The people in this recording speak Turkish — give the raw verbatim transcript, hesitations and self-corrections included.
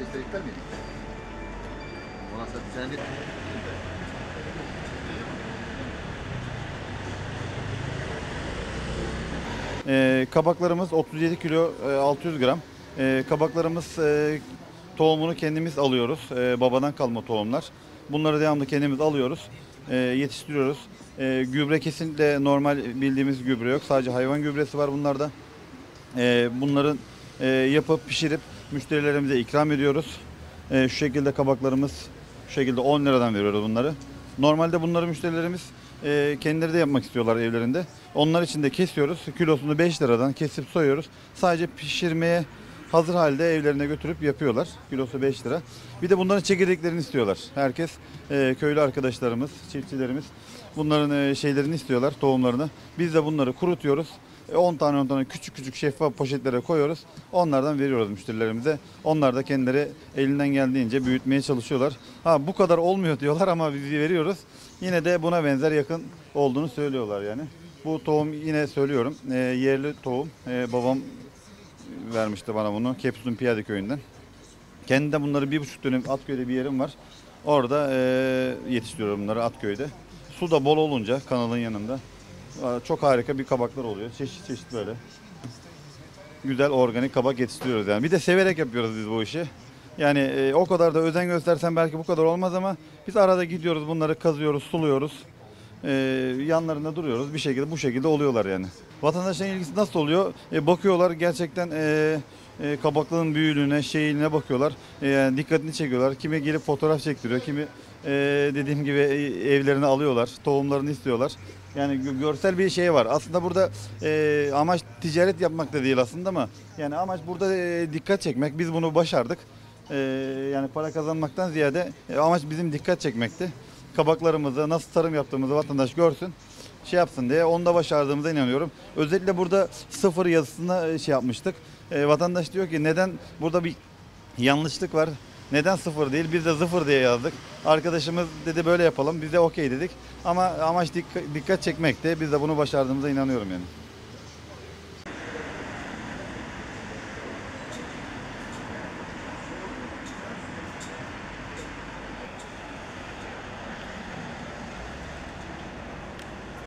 gösterikler miyim? Ona sen de... Ee, kabaklarımız otuz yedi kilo e, altı yüz gram. Ee, kabaklarımız e, tohumunu kendimiz alıyoruz. Ee, babadan kalma tohumlar. Bunları devamlı kendimiz alıyoruz. E, yetiştiriyoruz. E, gübre kesinlikle normal bildiğimiz gübre yok. Sadece hayvan gübresi var bunlarda. E, bunların e, yapıp pişirip müşterilerimize ikram ediyoruz. E, şu şekilde kabaklarımız şu şekilde on liradan veriyoruz bunları. Normalde bunları müşterilerimiz e, kendileri de yapmak istiyorlar evlerinde. Onlar için de kesiyoruz. Kilosunu beş liradan kesip soyuyoruz. Sadece pişirmeye hazır halde evlerine götürüp yapıyorlar. Kilosu beş lira. Bir de bunların çekirdeklerini istiyorlar. Herkes e, köylü arkadaşlarımız, çiftçilerimiz bunların e, şeylerini istiyorlar, tohumlarını. Biz de bunları kurutuyoruz. on tane on tane küçük küçük şeffaf poşetlere koyuyoruz. Onlardan veriyoruz müşterilerimize. Onlar da kendileri elinden geldiğince büyütmeye çalışıyorlar. Ha bu kadar olmuyor diyorlar ama biz veriyoruz. Yine de buna benzer yakın olduğunu söylüyorlar yani. Bu tohum yine söylüyorum e, yerli tohum. E, babam vermişti bana bunu Kepsun Piyade köyünden. Kendi de bunları bir buçuk dönüm Atköy'de bir yerim var. Orada e, yetiştiriyorum bunları Atköy'de. Su da bol olunca kanalın yanında çok harika bir kabaklar oluyor. Çeşit çeşit böyle. Güzel organik kabak yetiştiriyoruz yani. Bir de severek yapıyoruz biz bu işi. Yani e, o kadar da özen göstersen belki bu kadar olmaz ama biz arada gidiyoruz bunları kazıyoruz, suluyoruz. E, yanlarında duruyoruz. Bir şekilde bu şekilde oluyorlar yani. Vatandaşların ilgisi nasıl oluyor? E, bakıyorlar gerçekten e, e, kabaklığın büyüklüğüne, şeyine bakıyorlar. E, yani dikkatini çekiyorlar. Kimi gelip fotoğraf çektiriyor, kimi e, dediğim gibi evlerine alıyorlar, tohumlarını istiyorlar. Yani görsel bir şey var. Aslında burada e, amaç ticaret yapmak da değil aslında ama yani amaç burada e, dikkat çekmek. Biz bunu başardık. E, yani para kazanmaktan ziyade e, amaç bizim dikkat çekmekti. Kabaklarımızı nasıl tarım yaptığımızı vatandaş görsün, şey yapsın diye onu da başardığımıza inanıyorum. Özellikle burada sıfır yazısına şey yapmıştık. E, vatandaş diyor ki neden burada bir yanlışlık var? Neden sıfır değil? Biz de sıfır diye yazdık. Arkadaşımız dedi böyle yapalım. Biz de okey dedik. Ama amaç dikkat, dikkat çekmekti. Biz de bunu başardığımıza inanıyorum yani.